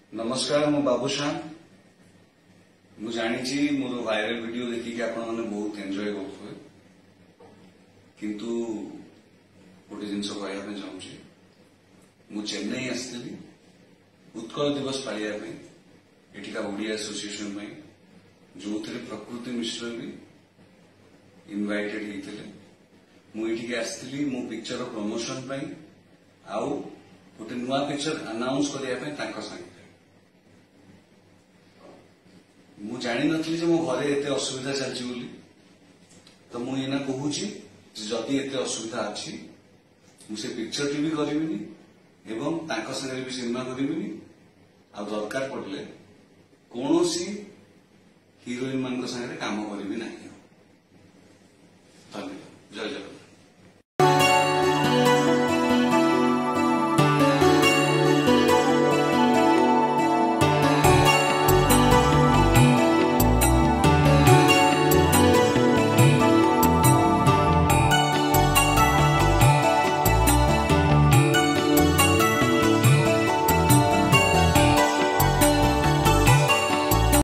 नमस्कार मो बाबूशान मु जानी मोर वायरल वीडियो देखिक आपण मैंने बहुत एंजॉय करुवे किंतु गोटे जिनस कहना चाहूँगी मु चेन्नई आसती उत्कल दिवस पालिया एठिका ओडिया एसोसिएशन जो थे प्रकृति मिश्र भी इनवाइटेड होते मुझे आसती मो पिक्चर प्रमोशन आउ गोटे नुआ पिक्चर अनाउंस करने मु जानी नी मो घरे एते असुविधा चलती तो मुझे कहूँ जदि एते असुविधा अच्छी मुझे पिक्चर टी भी करिविनी एवं तांको संगे भी सिनेमा करिविनी आ दरकार पड़ले कौनसी हिरोइन मान संगे काम करी ना। धन्यवाद। जय जगन्नाथ।